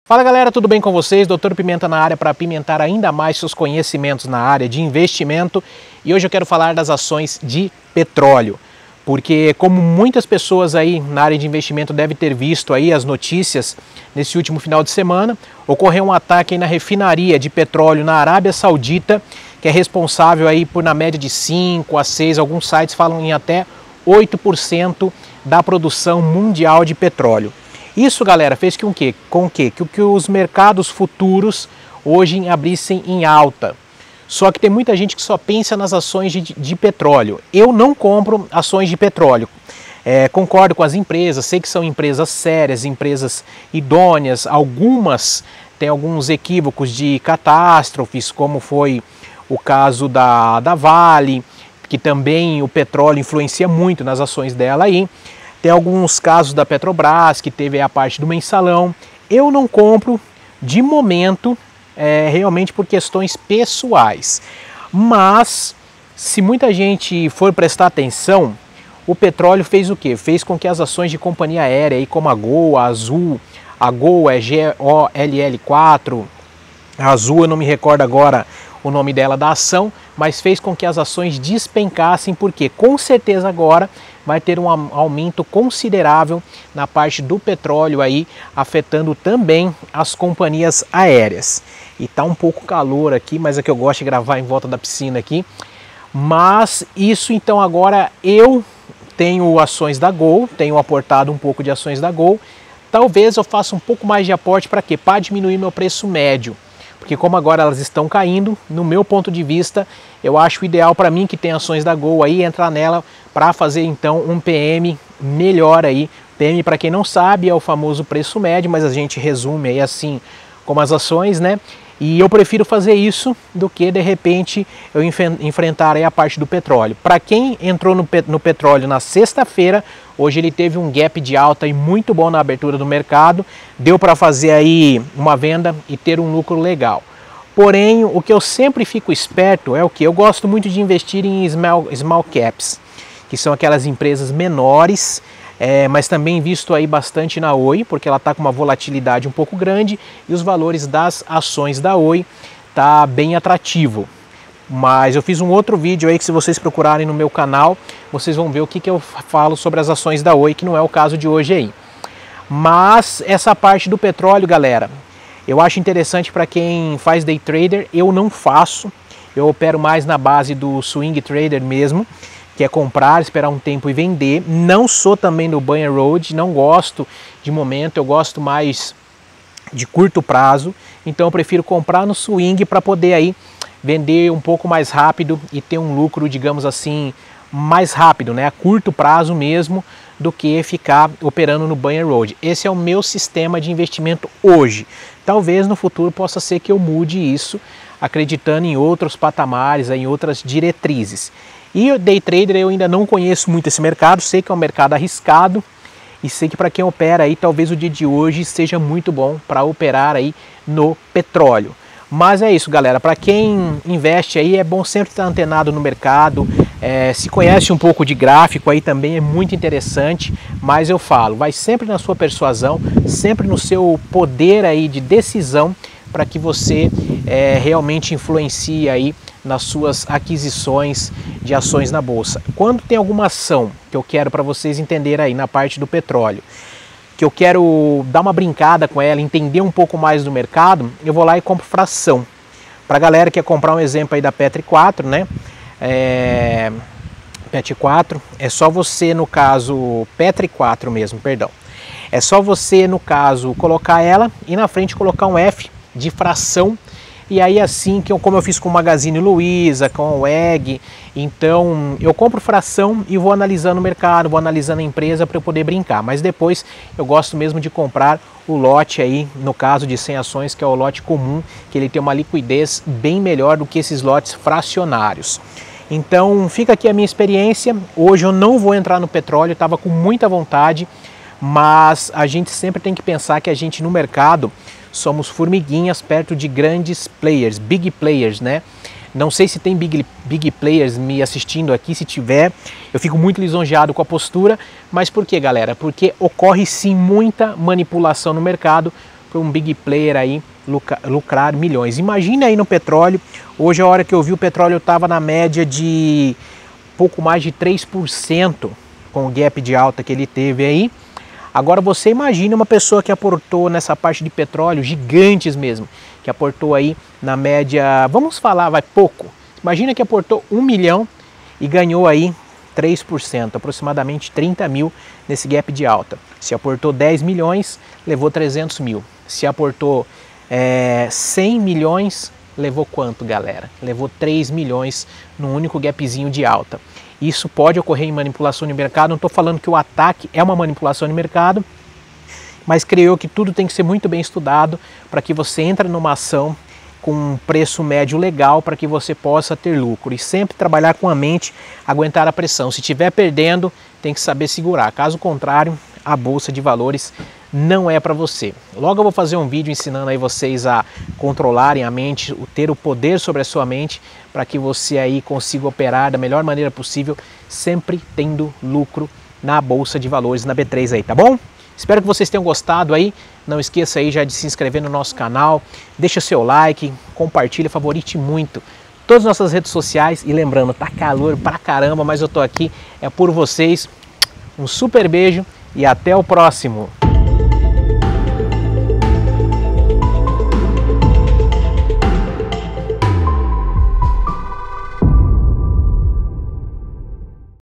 Fala galera, tudo bem com vocês? Dr. Pimenta na área para apimentar ainda mais seus conhecimentos na área de investimento. E hoje eu quero falar das ações de petróleo. Porque como muitas pessoas aí na área de investimento devem ter visto aí as notícias nesse último final de semana, ocorreu um ataque aí na refinaria de petróleo na Arábia Saudita, que é responsável aí por na média de 5 a 6, alguns sites falam em até 8% da produção mundial de petróleo. Isso, galera, fez com que os mercados futuros hoje abrissem em alta. Só que tem muita gente que só pensa nas ações de petróleo. Eu não compro ações de petróleo. Concordo com as empresas, sei que são empresas sérias, empresas idôneas. Algumas têm alguns equívocos de catástrofes, como foi o caso da Vale, que também o petróleo influencia muito nas ações dela aí. Tem alguns casos da Petrobras, que teve a parte do mensalão. Eu não compro de momento, realmente por questões pessoais. Mas, se muita gente for prestar atenção, o petróleo fez o quê? Fez com que as ações de companhia aérea, aí, como a Gol, a Azul, a Gol é GOLL4, a Azul eu não me recordo agora o nome dela da ação, mas fez com que as ações despencassem, porque com certeza agora vai ter um aumento considerável na parte do petróleo aí, afetando também as companhias aéreas. E tá um pouco calor aqui, mas é que eu gosto de gravar em volta da piscina aqui. Mas isso então agora eu tenho ações da Gol, tenho aportado um pouco de ações da Gol. Talvez eu faça um pouco mais de aporte para quê? Para diminuir meu preço médio. Porque como agora elas estão caindo, no meu ponto de vista, eu acho ideal para mim que tem ações da Gol aí, entrar nela para fazer então um PM melhor aí. PM, para quem não sabe, é o famoso preço médio, mas a gente resume aí assim como as ações, né? E eu prefiro fazer isso do que de repente eu enfrentar aí a parte do petróleo. Para quem entrou no petróleo na sexta-feira, hoje ele teve um gap de alta e muito bom na abertura do mercado. Deu para fazer aí uma venda e ter um lucro legal. Porém, o que eu sempre fico esperto é o que? Eu gosto muito de investir em small caps, que são aquelas empresas menores, mas também visto aí bastante na Oi, porque ela está com uma volatilidade um pouco grande e os valores das ações da Oi tá bem atrativo. Mas eu fiz um outro vídeo aí que se vocês procurarem no meu canal, vocês vão ver o que eu falo sobre as ações da Oi, que não é o caso de hoje aí. Mas essa parte do petróleo, galera, eu acho interessante para quem faz day trader. Eu não faço, eu opero mais na base do swing trader mesmo, que é comprar, esperar um tempo e vender. Não sou também do buy and hold, não gosto de momento, eu gosto mais de curto prazo. Então eu prefiro comprar no swing para poder aí vender um pouco mais rápido e ter um lucro, digamos assim, mais rápido, né? A curto prazo mesmo, do que ficar operando no buy and hold. Esse é o meu sistema de investimento hoje. Talvez no futuro possa ser que eu mude isso, acreditando em outros patamares, em outras diretrizes. E o day trader eu ainda não conheço muito esse mercado, sei que é um mercado arriscado e sei que para quem opera aí, talvez o dia de hoje seja muito bom para operar aí no petróleo. Mas é isso, galera, para quem investe aí é bom sempre estar antenado no mercado, se conhece um pouco de gráfico aí também é muito interessante, mas eu falo, vai sempre na sua persuasão, sempre no seu poder aí de decisão para que você realmente influencie aí nas suas aquisições de ações na bolsa. Quando tem alguma ação que eu quero para vocês entenderem aí na parte do petróleo, que eu quero dar uma brincada com ela, entender um pouco mais do mercado, eu vou lá e compro fração. Para a galera que quer comprar um exemplo aí da Petri 4, né? Petri 4, é só você no caso, Petri 4 mesmo, perdão. É só você no caso colocar ela e na frente colocar um F de fração. E aí assim, como eu fiz com o Magazine Luiza, com o EG, então eu compro fração e vou analisando o mercado, vou analisando a empresa para eu poder brincar. Mas depois eu gosto mesmo de comprar o lote aí, no caso de 100 ações, que é o lote comum, que ele tem uma liquidez bem melhor do que esses lotes fracionários. Então fica aqui a minha experiência. Hoje eu não vou entrar no petróleo, estava com muita vontade, mas a gente sempre tem que pensar que a gente no mercado somos formiguinhas perto de grandes players, big players, né? Não sei se tem big players me assistindo aqui, se tiver, eu fico muito lisonjeado com a postura, mas por que, galera? Porque ocorre sim muita manipulação no mercado, foi um big player aí lucrar milhões. Imagina aí no petróleo, hoje a hora que eu vi o petróleo estava na média de pouco mais de 3% com o gap de alta que ele teve aí. Agora você imagina uma pessoa que aportou nessa parte de petróleo, gigantes mesmo, que aportou aí na média, vamos falar, vai pouco. Imagina que aportou 1 milhão e ganhou aí 3%, aproximadamente 30 mil nesse gap de alta. Se aportou 10 milhões, levou 300 mil. Se aportou 100 milhões, levou quanto, galera? Levou 3 milhões num único gapzinho de alta. Isso pode ocorrer em manipulação de mercado. Não estou falando que o ataque é uma manipulação de mercado, mas creio que tudo tem que ser muito bem estudado para que você entre numa ação com um preço médio legal para que você possa ter lucro. E sempre trabalhar com a mente, aguentar a pressão. Se estiver perdendo, tem que saber segurar. Caso contrário, a Bolsa de Valores não é para você. Logo eu vou fazer um vídeo ensinando aí vocês a controlarem a mente, ter o poder sobre a sua mente, para que você aí consiga operar da melhor maneira possível, sempre tendo lucro na Bolsa de Valores, na B3 aí, tá bom? Espero que vocês tenham gostado aí. Não esqueça aí já de se inscrever no nosso canal, deixa o seu like, compartilha, favorite muito todas as nossas redes sociais. E lembrando, tá calor pra caramba, mas eu tô aqui, é por vocês. Um super beijo e até o próximo.